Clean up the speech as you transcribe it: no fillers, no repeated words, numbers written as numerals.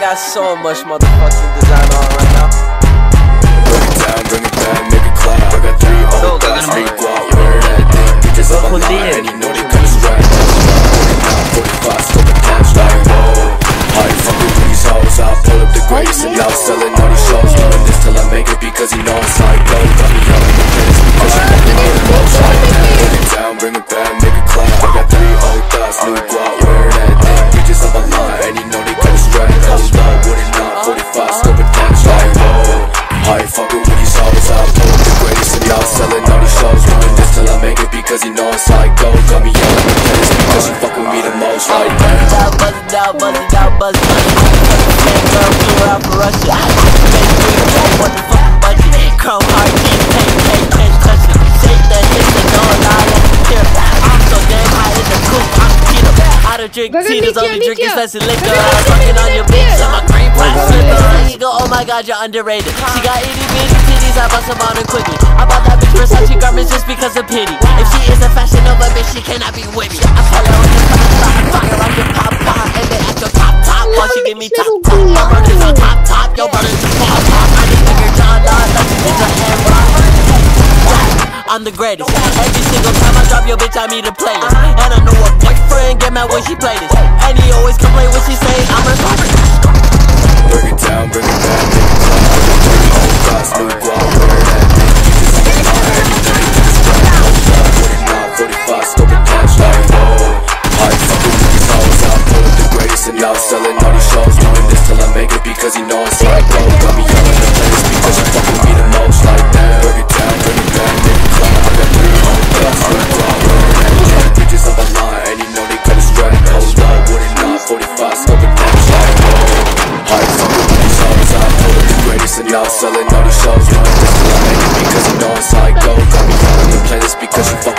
got so much motherfucking design on right now. Bring it down, make it clap. I got 3 old guys, make it go out, wear that thing. Bitches up a lot, and you know they kinda strap. 45, scope and catch like, whoa. I ain't fucking with these hoes, I pull up the greatest and now selling all these shows. Doing this till I make it because he know it's like go. Got me young in the place because you fucking with the most like that. Bring it down, bring it back, make it clap. I got 3 old guys, new guap, wear that thing. Bitches up a lot, and you know they kinda strap. Hold up, what it not, 45, scope and catch like, whoa. I ain't fucking with these hoes, I pull up the greatest and now selling all these shows. Doing this till I make it because he know it's like go. Got me young in the place because you fucking with me the most like that. Buzz it out, buzz it out, buzz it out. Same girl flew out for Russia. What the fuck budget? Chrome hard keys, can't touch it. Shake that shit, they know I'm not here. I'm so damn high in the coop, I'm keto. I don't drink Tito's, only drink expensive liquor. I'm fucking on your bitch, I'm a green black slipper. He go, oh my god, you're underrated. She got itty bitty titties, I bust them on her quickly. I bought that bitch Versace garments just because of pity. If she is a Fashion Nova bitch, she cannot be with me. I follow in the fire, I can pop, and then at your top, while she give me top. My brother's on top, your brother's on top. I just figured John Don, that's a hammer. I'm the greatest. Every single time I drop your bitch, I meet a playlist. And I know a boyfriend get mad when she play this. And he always complain when she say I'm her favorite. Bring it down, bring it back, make it clap. I got 3 old guys, new guap, wear that thing. Bitches up a lot, and you know they kinda strap. Hold up, what it not, 45, scope and catch like, whoa. I ain't fucking with these hoes, I pull up the greatest and now selling all these shows. Doing this till I make it because he know it's like go. Got me young in the place because you fucking me the most like that. Bring it down, bring it back, make it clap. I got 3 old guys, new guap, wear that thing. Bitches up a lot, and you know they kinda strap. Hold up, what it not, 45, scope and catch like, whoa. I ain't fucking with these hoes, I pull up the greatest and now selling all these shows. Doing this till I make it because he know it's like go. Got me young in the place because you